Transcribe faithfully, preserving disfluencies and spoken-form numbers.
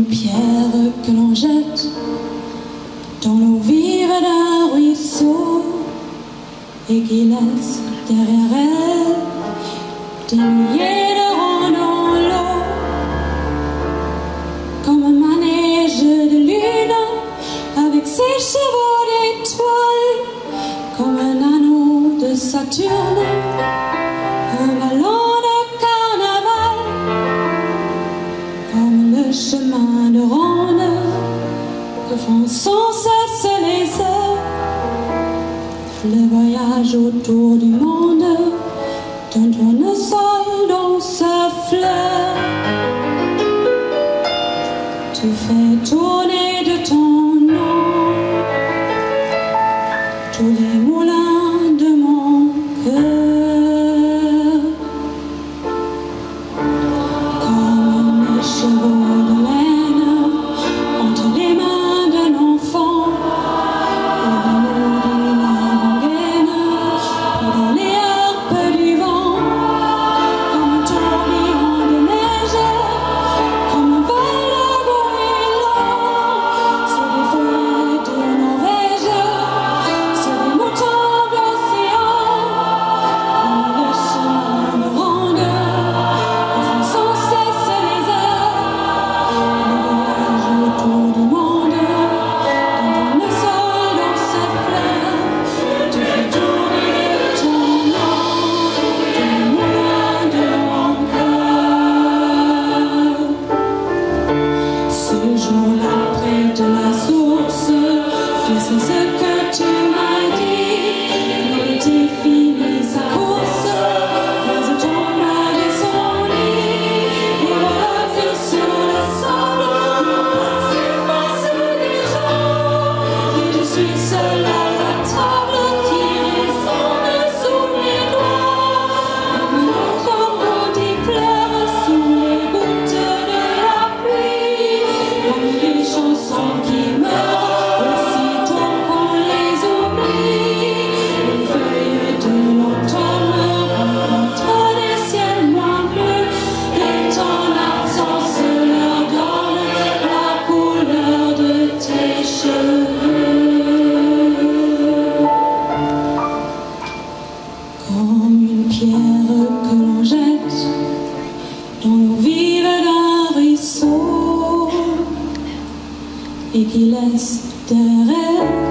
pierre que l'on jette dans l'eau vive d'un ruisseau et qui laisse derrière elle des milliers de ronds dans l'eau, comme un manège de lune avec ses chevaux d'étoiles, comme un anneau de Saturne, un ballon de carnaval, comme le chemin de ronde que font sans cesse les heures, le voyage autour du monde d'un tournesol dans sa fleur. Tu fais tourner de ton nom tous les moulins de mon cœur, comme les chevaux de laine entre les mains d'un enfant, au l'amour d'une rengaine pris dans les harpes du vent, comme un tourbillon de neige, comme un vol de goéland sur des feuilles de Norvège, sur des moutons d'océan, comme le chemin de ronde que font sans cesse les heures, le voyage autour du monde d'un tournesol dans sa fleur. Tu fais tourner de ton nom tous les moulins de mon cœur. Ce jour-là, près de la source, tu sais ce que tu m'as dit. L'été finit sa course, l'oiseau tombe de son nid, et voilà que sur le sable, mon pas s'efface des gens, et je suis seule à la table qui résonne sous mes doigts. Un autre maudit pleure sous les gouttes de la pluie, comme les chansons qui meurent aussitôt qu'on les oublie. Les feuilles de l'automne rencontrent des ciels moins bleus, et ton absence leur donne la couleur de tes cheveux. Comme une pierre que l'on jette dans l'eau vive d'un ruisseau et qui laisse derrière elle